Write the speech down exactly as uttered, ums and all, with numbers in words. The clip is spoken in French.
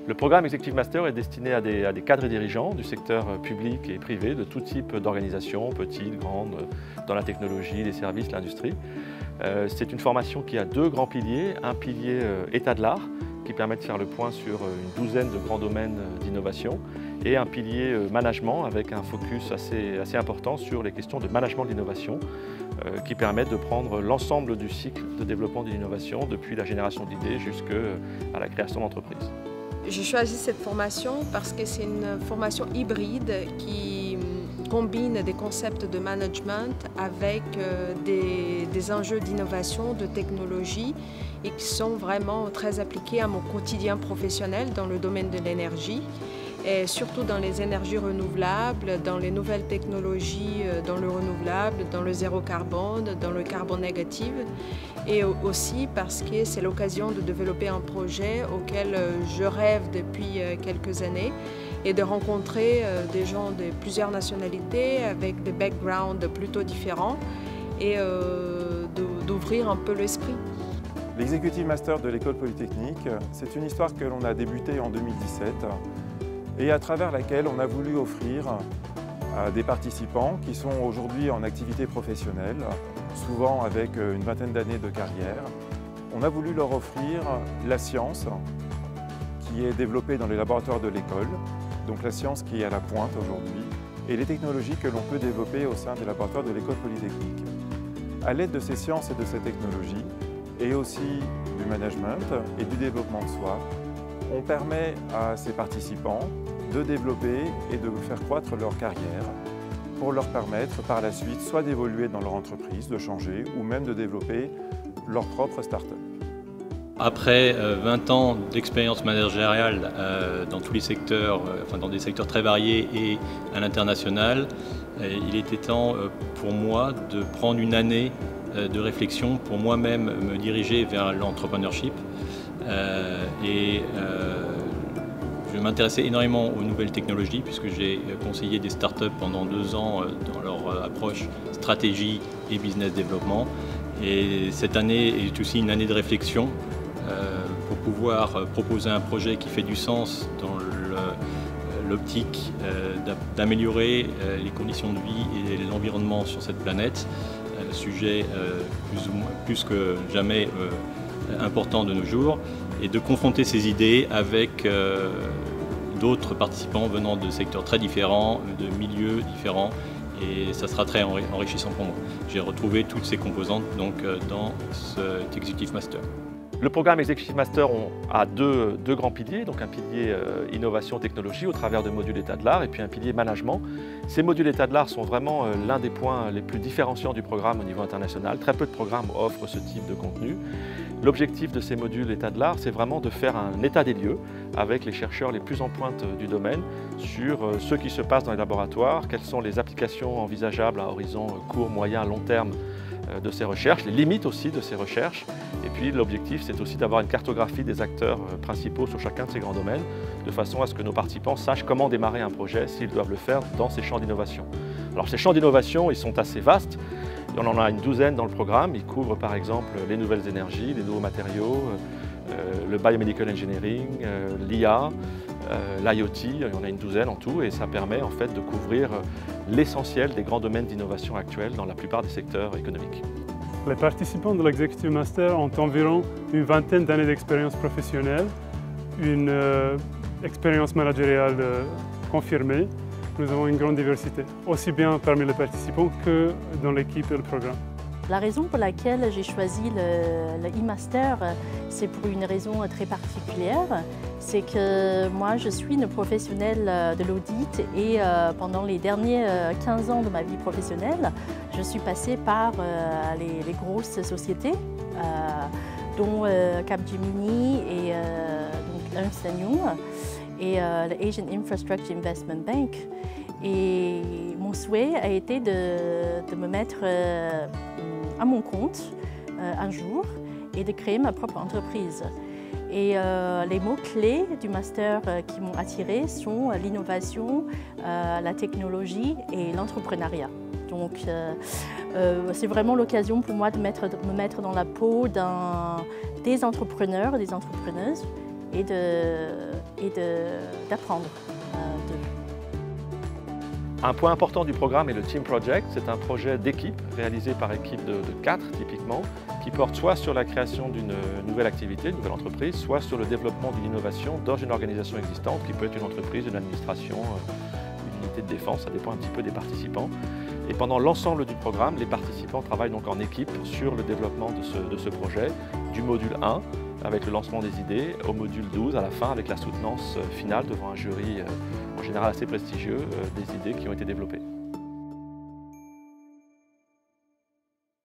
Le programme Executive Master est destiné à des, à des cadres et dirigeants du secteur public et privé, de tout type d'organisations, petites, grandes, dans la technologie, les services, l'industrie. Euh, C'est une formation qui a deux grands piliers. Un pilier euh, état de l'art, qui permet de faire le point sur une douzaine de grands domaines d'innovation, et un pilier euh, management avec un focus assez, assez important sur les questions de management de l'innovation, euh, qui permettent de prendre l'ensemble du cycle de développement de l'innovation, depuis la génération d'idées jusqu'à la création d'entreprises. J'ai choisi cette formation parce que c'est une formation hybride qui combine des concepts de management avec des, des enjeux d'innovation, de technologie et qui sont vraiment très appliqués à mon quotidien professionnel dans le domaine de l'énergie et surtout dans les énergies renouvelables, dans les nouvelles technologies, dans le renouvelable, dans le zéro carbone, dans le carbone négatif et aussi parce que c'est l'occasion de développer un projet auquel je rêve depuis quelques années et de rencontrer des gens de plusieurs nationalités avec des backgrounds plutôt différents et d'ouvrir un peu l'esprit. L'Executive Master de l'École Polytechnique, c'est une histoire que l'on a débutée en deux mille dix-sept et à travers laquelle on a voulu offrir à des participants qui sont aujourd'hui en activité professionnelle, souvent avec une vingtaine d'années de carrière, on a voulu leur offrir la science qui est développée dans les laboratoires de l'école, donc la science qui est à la pointe aujourd'hui, et les technologies que l'on peut développer au sein des laboratoires de l'École Polytechnique. À l'aide de ces sciences et de ces technologies, et aussi du management et du développement de soi, on permet à ces participants de développer et de faire croître leur carrière pour leur permettre par la suite soit d'évoluer dans leur entreprise, de changer ou même de développer leur propre start-up. Après euh, vingt ans d'expérience managériale euh, dans tous les secteurs, euh, enfin dans des secteurs très variés et à l'international, euh, il était temps euh, pour moi de prendre une année euh, de réflexion pour moi-même me diriger vers l'entrepreneurship. Euh, et euh, je m'intéressais énormément aux nouvelles technologies puisque j'ai conseillé des startups pendant deux ans euh, dans leur approche stratégie et business développement. Et cette année est aussi une année de réflexion euh, pour pouvoir euh, proposer un projet qui fait du sens dans l'optique euh, d'améliorer euh, les conditions de vie et l'environnement sur cette planète, euh, sujet euh, plus, ou moins, plus que jamais euh, important de nos jours, et de confronter ces idées avec euh, d'autres participants venant de secteurs très différents, de milieux différents, et ça sera très enrichissant pour moi. J'ai retrouvé toutes ces composantes donc, dans cet Executive Master. Le programme Executive Master a deux, deux grands piliers, donc un pilier euh, innovation technologie au travers de modules état de l'art et puis un pilier management. Ces modules état de l'art sont vraiment euh, l'un des points les plus différenciants du programme au niveau international. Très peu de programmes offrent ce type de contenu. L'objectif de ces modules état de l'art, c'est vraiment de faire un état des lieux avec les chercheurs les plus en pointe du domaine sur euh, ce qui se passe dans les laboratoires, quelles sont les applications envisageables à horizon court, moyen, long terme de ces recherches, les limites aussi de ces recherches. Et puis l'objectif, c'est aussi d'avoir une cartographie des acteurs principaux sur chacun de ces grands domaines, de façon à ce que nos participants sachent comment démarrer un projet s'ils doivent le faire dans ces champs d'innovation. Alors ces champs d'innovation, ils sont assez vastes. On en a une douzaine dans le programme. Ils couvrent par exemple les nouvelles énergies, les nouveaux matériaux, euh, le biomedical engineering, euh, l'I A, euh, l'I O T, il y en a une douzaine en tout, et ça permet en fait de couvrir l'essentiel des grands domaines d'innovation actuels dans la plupart des secteurs économiques. Les participants de l'Executive Master ont environ une vingtaine d'années d'expérience professionnelle, une euh, expérience managériale euh, confirmée. Nous avons une grande diversité, aussi bien parmi les participants que dans l'équipe et le programme. La raison pour laquelle j'ai choisi le, le e-master, c'est pour une raison très particulière. C'est que moi, je suis une professionnelle de l'audit et euh, pendant les derniers quinze ans de ma vie professionnelle, je suis passée par euh, les, les grosses sociétés, euh, dont euh, Capgemini et euh, donc Ernst and Young et euh, le Asian Infrastructure Investment Bank. Et mon souhait a été de, de me mettre euh, à mon compte euh, un jour et de créer ma propre entreprise. Et euh, les mots-clés du master euh, qui m'ont attirée sont l'innovation, euh, la technologie et l'entrepreneuriat. Donc euh, euh, c'est vraiment l'occasion pour moi de, mettre, de me mettre dans la peau des entrepreneurs, des entrepreneuses et de, et d'apprendre d'eux. Un point important du programme est le Team Project. C'est un projet d'équipe réalisé par équipe de, de quatre typiquement, qui porte soit sur la création d'une nouvelle activité, une nouvelle entreprise, soit sur le développement d'une innovation dans une organisation existante, qui peut être une entreprise, une administration, une unité de défense, ça dépend un petit peu des participants. Et pendant l'ensemble du programme, les participants travaillent donc en équipe sur le développement de ce, de ce projet, du module un, avec le lancement des idées, au module douze, à la fin, avec la soutenance finale devant un jury en général assez prestigieux des idées qui ont été développées.